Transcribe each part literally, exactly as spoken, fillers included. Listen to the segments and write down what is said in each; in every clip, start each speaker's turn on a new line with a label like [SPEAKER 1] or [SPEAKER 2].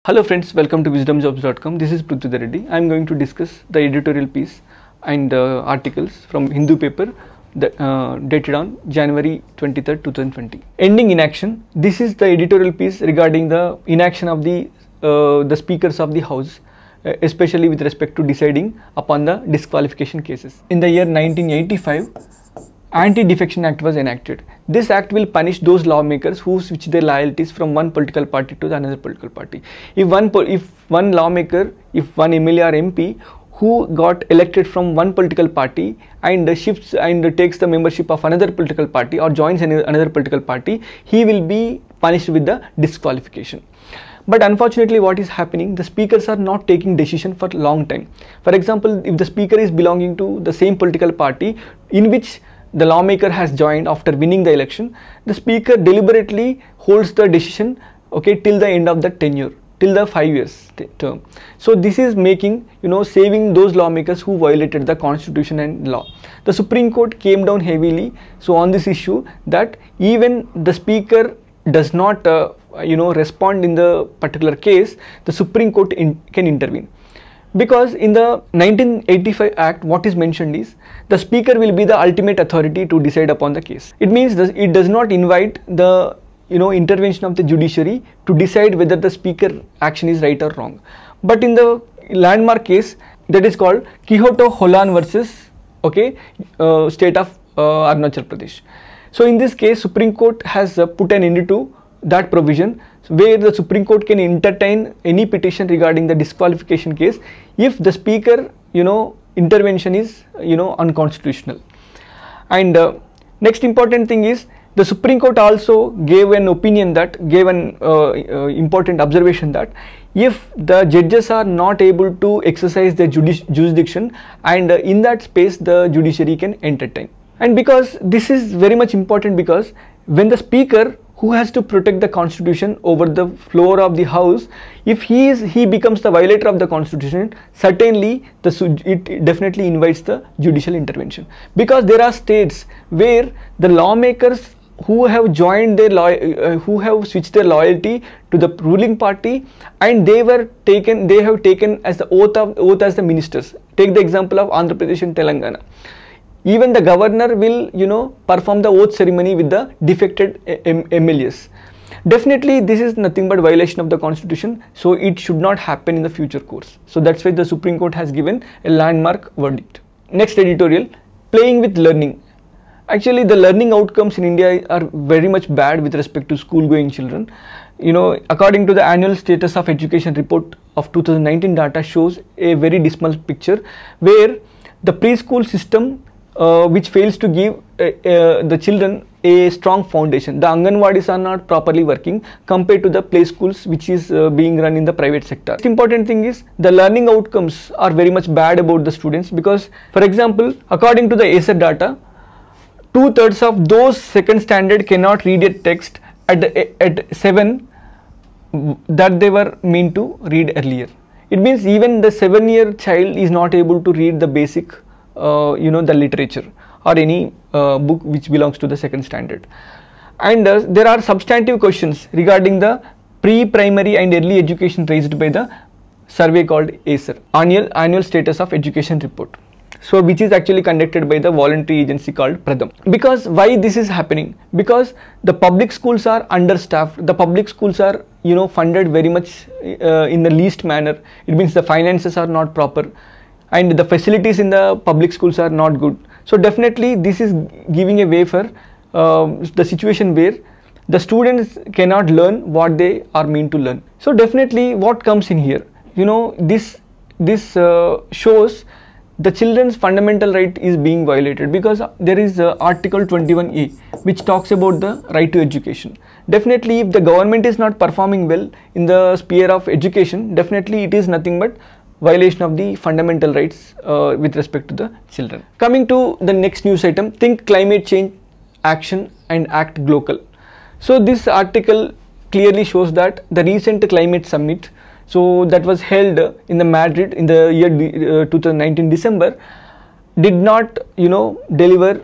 [SPEAKER 1] Hello friends, welcome to wisdom jobs dot com. This is Pruthvidhar Reddy. I am going to discuss the editorial piece and uh, articles from Hindu paper that, uh, dated on January twenty-third two thousand twenty. Ending inaction. This is the editorial piece regarding the inaction of the uh, the speakers of the house, uh, especially with respect to deciding upon the disqualification cases. In the year nineteen eighty-five, Anti-Defection Act was enacted. This act will punish those lawmakers who switch their loyalties from one political party to the another political party. If one if one lawmaker, if one M L A or M P who got elected from one political party and shifts and takes the membership of another political party or joins another political party, he will be punished with the disqualification. But unfortunately, what is happening, the speakers are not taking decision for long time. For example, if the speaker is belonging to the same political party in which the lawmaker has joined after winning the election, the speaker deliberately holds the decision, okay, till the end of the tenure, till the five years term. So this is making, you know, saving those lawmakers who violated the constitution and law. The Supreme Court came down heavily so on this issue that even the speaker does not uh, you know respond in the particular case, the Supreme Court in, can intervene. Because in the nineteen eighty-five Act, what is mentioned is the speaker will be the ultimate authority to decide upon the case. It means that it does not invite the you know intervention of the judiciary to decide whether the speaker action is right or wrong. But in the landmark case that is called Kihoto Holan versus okay uh, state of uh, Arunachal Pradesh. So in this case, Supreme Court has uh, put an end to that provision where the Supreme Court can entertain any petition regarding the disqualification case if the speaker you know intervention is you know unconstitutional. And uh, next important thing is the Supreme Court also gave an opinion that gave an uh, uh, important observation that if the judges are not able to exercise their jurisdiction, and uh, in that space the judiciary can entertain. And because this is very much important, because when the speaker who has to protect the constitution over the floor of the house, if he is he becomes the violator of the constitution, certainly the it definitely invites the judicial intervention. Because there are states where the lawmakers who have joined their uh, who have switched their loyalty to the ruling party, and they were taken they have taken as the oath of oath as the ministers. Take the example of Andhra Pradesh and Telangana. Even the governor will, you know, perform the oath ceremony with the defected M L As. Definitely, this is nothing but violation of the constitution, so it should not happen in the future course. So that's why the Supreme Court has given a landmark verdict. Next editorial, playing with learning. Actually, the learning outcomes in India are very much bad with respect to school-going children. You know, according to the annual status of education report of two thousand nineteen data shows a very dismal picture where the preschool system Uh, which fails to give uh, uh, the children a strong foundation. The Anganwadis are not properly working compared to the play schools which is uh, being run in the private sector. The important thing is the learning outcomes are very much bad about the students, because for example, according to the A C E R data, two-thirds of those second standard cannot read a text at, the, at seven that they were meant to read earlier. It means even the seven-year child is not able to read the basic Uh, you know the literature or any uh, book which belongs to the second standard. And uh, there are substantive questions regarding the pre-primary and early education raised by the survey called A C E R, annual annual status of education report, so which is actually conducted by the voluntary agency called Pradham. Because why this is happening? Because the public schools are understaffed. The public schools are you know funded very much uh, in the least manner. It means the finances are not proper, and the facilities in the public schools are not good. So definitely this is giving a way for uh, the situation where the students cannot learn what they are meant to learn. So definitely what comes in here, you know, this this uh, shows the children's fundamental right is being violated, because there is uh, Article twenty-one A which talks about the right to education. Definitely if the government is not performing well in the sphere of education, definitely it is nothing but violation of the fundamental rights uh, with respect to the children. Coming to the next news item, think climate change action and act global. So this article clearly shows that the recent climate summit, so that was held in the Madrid in the year uh, two thousand nineteen December, did not you know deliver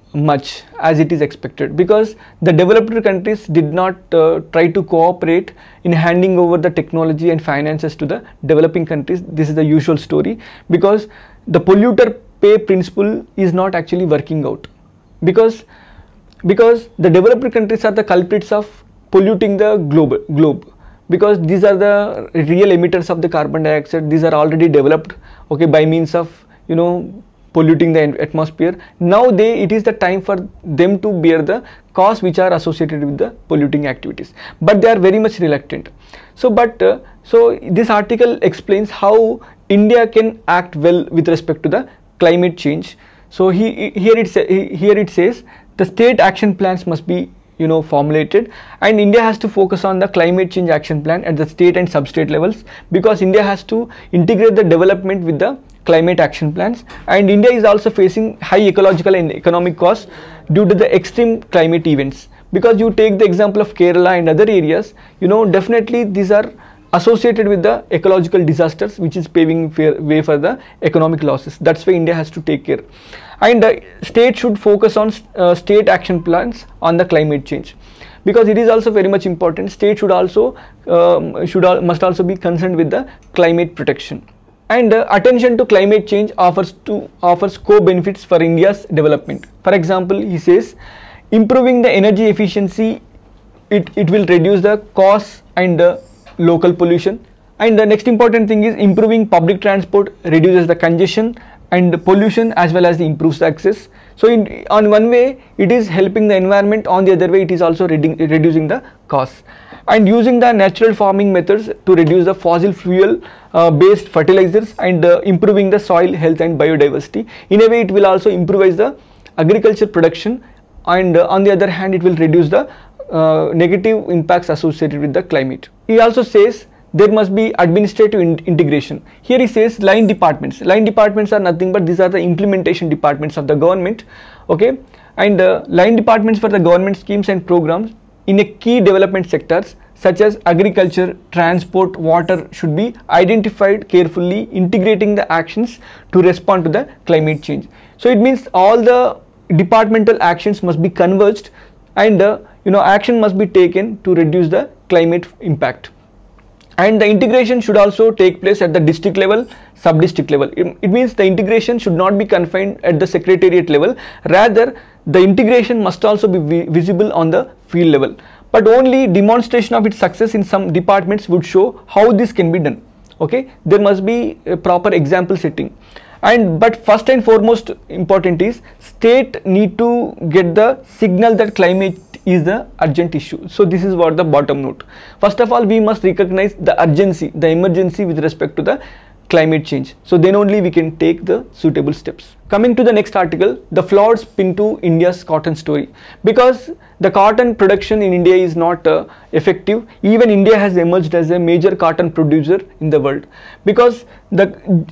[SPEAKER 1] much as it is expected, because the developed countries did not uh, try to cooperate in handing over the technology and finances to the developing countries. This is the usual story, because the polluter pay principle is not actually working out, because because the developed countries are the culprits of polluting the globe globe because these are the real emitters of the carbon dioxide. These are already developed, okay, by means of, you know, polluting the atmosphere. Now they it is the time for them to bear the costs which are associated with the polluting activities, but they are very much reluctant. So but uh, so this article explains how India can act well with respect to the climate change. So he, here it sa here it says the state action plans must be, you know, formulated, and India has to focus on the climate change action plan at the state and sub-state levels, because India has to integrate the development with the climate action plans, and India is also facing high ecological and economic costs due to the extreme climate events. Because you take the example of Kerala and other areas, you know, definitely these are associated with the ecological disasters, which is paving way for the economic losses. That's why India has to take care, and the state should focus on uh, state action plans on the climate change, because it is also very much important. State should also um, should al must also be concerned with the climate protection. And uh, attention to climate change offers to offers co-benefits for India's development. For example, he says improving the energy efficiency, it, it will reduce the costs and uh, local pollution. And the next important thing is improving public transport reduces the congestion and the pollution, as well as the improves the access. So in, on one way it is helping the environment, on the other way it is also redu reducing the costs. And using the natural farming methods to reduce the fossil fuel uh, based fertilizers and uh, improving the soil health and biodiversity. In a way it will also improvise the agriculture production, and uh, on the other hand it will reduce the uh, negative impacts associated with the climate. He also says there must be administrative in integration. Here he says line departments. Line departments are nothing but these are the implementation departments of the government, okay, and uh, line departments for the government schemes and programs in a key development sectors such as agriculture, transport, water should be identified carefully, integrating the actions to respond to the climate change. So it means all the departmental actions must be converged, and uh, you know, action must be taken to reduce the climate impact. And the integration should also take place at the district level, sub-district level. It, it means the integration should not be confined at the secretariat level. Rather, the integration must also be vi visible on the field level. But only demonstration of its success in some departments would show how this can be done. Okay, there must be a proper example setting. And but first and foremost important is state need to get the signal that climate is the urgent issue. So this is what the bottom note. First of all, we must recognize the urgency, the emergency with respect to the climate change. So then only we can take the suitable steps. Coming to the next article, the flawed spin to India's cotton story. Because the cotton production in India is not uh, effective, even India has emerged as a major cotton producer in the world. Because the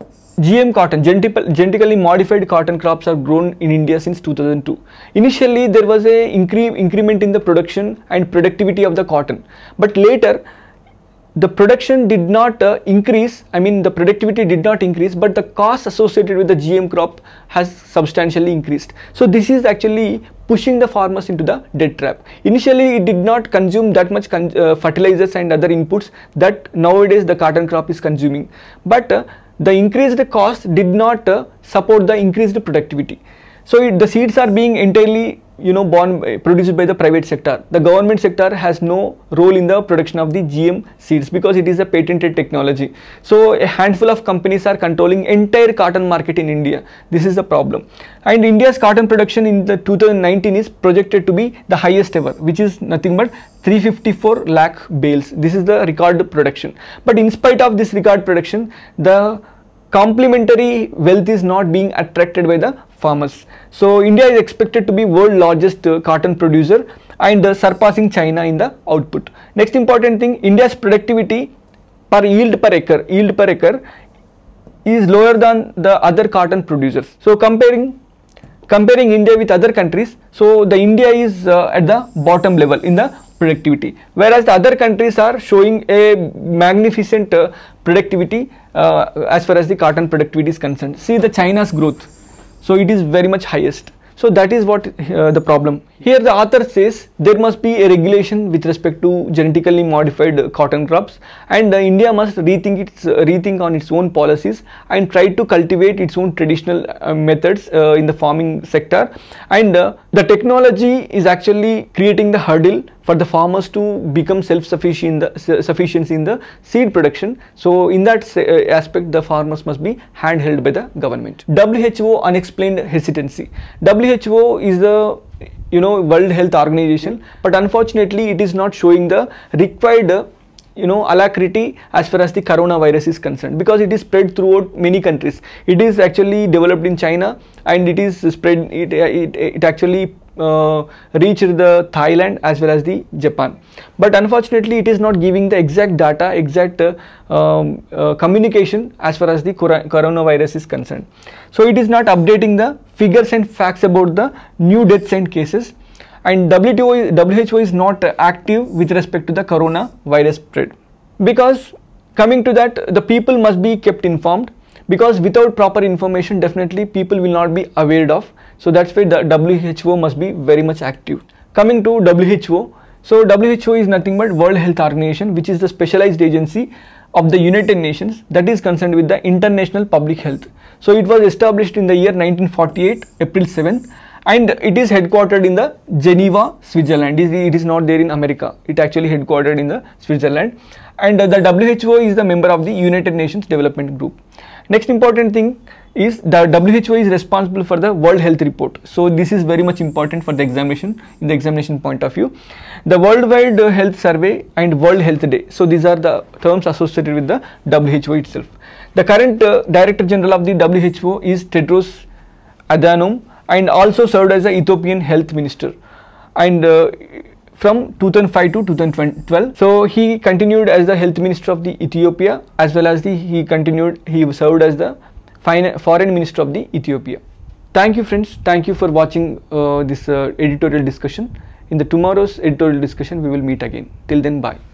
[SPEAKER 1] G M cotton, genetically modified cotton crops are grown in India since two thousand two. Initially, there was a incre increment in the production and productivity of the cotton, but later the production did not uh, increase. I mean, the productivity did not increase, but the cost associated with the G M crop has substantially increased. So this is actually pushing the farmers into the debt trap. Initially, it did not consume that much con uh, fertilizers and other inputs that nowadays the cotton crop is consuming, but uh, the increased cost did not uh, support the increased productivity. So it, the seeds are being entirely, you know, born produced by the private sector. The government sector has no role in the production of the G M seeds because it is a patented technology. So a handful of companies are controlling entire cotton market in India. This is the problem. And India's cotton production in the two thousand nineteen is projected to be the highest ever, which is nothing but three hundred fifty-four lakh bales. This is the record production. But in spite of this record production, the complementary wealth is not being attracted by the farmers. So India is expected to be world largest uh, cotton producer and uh, surpassing China in the output. Next important thing, India's productivity per yield per acre, yield per acre is lower than the other cotton producers. So comparing comparing India with other countries, so the India is uh, at the bottom level in the productivity, whereas the other countries are showing a magnificent uh, productivity uh, as far as the cotton productivity is concerned. See the China's growth, so it is very much highest. So that is what uh, the problem. Here the author says there must be a regulation with respect to genetically modified uh, cotton crops, and uh, India must rethink its uh, rethink on its own policies and try to cultivate its own traditional uh, methods uh, in the farming sector, and uh, the technology is actually creating the hurdle for the farmers to become self-sufficient in the sufficiency in the seed production. So in that uh, aspect, the farmers must be handheld by the government. W H O unexplained hesitancy. W H O is the you know World Health Organization, but unfortunately it is not showing the required uh, you know alacrity as far as the coronavirus is concerned, because it is spread throughout many countries. It is actually developed in China, and it is spread it it, it actually uh, reached the Thailand as well as the Japan, but unfortunately it is not giving the exact data, exact uh, um, uh, communication as far as the coronavirus is concerned. So it is not updating the figures and facts about the new deaths and cases, and W H O is not active with respect to the coronavirus spread. Because coming to that, the people must be kept informed, because without proper information definitely people will not be aware of. So that's why the W H O must be very much active. Coming to W H O, so W H O is nothing but World Health Organization, which is the specialized agency of the United Nations that is concerned with the international public health. So it was established in the year nineteen forty-eight, April seventh, and it is headquartered in the Geneva, Switzerland. It is not there in America. It actually headquartered in the Switzerland, and the W H O is the member of the United Nations Development Group. Next important thing is the W H O is responsible for the World Health Report. So this is very much important for the examination, in the examination point of view. The Worldwide Health Survey and World Health Day. So these are the terms associated with the W H O itself. The current uh, Director General of the W H O is Tedros Adhanom, and also served as the Ethiopian Health Minister, and uh, from two thousand five to two thousand twelve. So he continued as the Health Minister of the Ethiopia, as well as the he continued he served as the Foreign Minister of the Ethiopia. Thank you friends, thank you for watching uh, this uh, editorial discussion. In the tomorrow's editorial discussion we will meet again. Till then, bye.